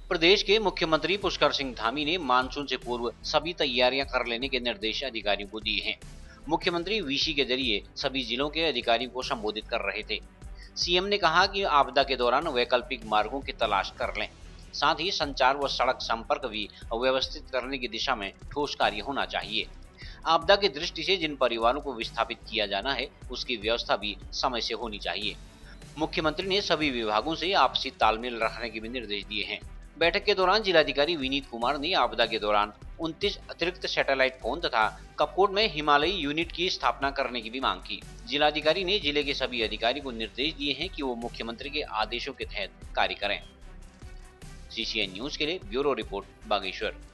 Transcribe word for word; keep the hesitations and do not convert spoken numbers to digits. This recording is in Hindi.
प्रदेश के मुख्यमंत्री पुष्कर सिंह धामी ने मानसून से पूर्व सभी तैयारियां कर लेने के निर्देश अधिकारियों को दिए हैं। मुख्यमंत्री वीसी के जरिए सभी जिलों के अधिकारियों को संबोधित कर रहे थे। सीएम ने कहा कि आपदा के दौरान वैकल्पिक मार्गों की तलाश कर लें। साथ ही संचार व सड़क संपर्क भी व्यवस्थित करने की दिशा में ठोस कार्य होना चाहिए। आपदा की दृष्टि से जिन परिवारों को विस्थापित किया जाना है, उसकी व्यवस्था भी समय से होनी चाहिए। मुख्यमंत्री ने सभी विभागों से आपसी तालमेल रखने के भी निर्देश दिए हैं। बैठक के दौरान जिलाधिकारी विनीत कुमार ने आपदा के दौरान उनतीस अतिरिक्त सैटेलाइट फोन तथा कपकोट में हिमालयी यूनिट की स्थापना करने की भी मांग की। जिलाधिकारी ने जिले के सभी अधिकारियों को निर्देश दिए हैं कि वो मुख्यमंत्री के आदेशों के तहत कार्य करें। सीसीएन न्यूज के लिए ब्यूरो रिपोर्ट, बागेश्वर।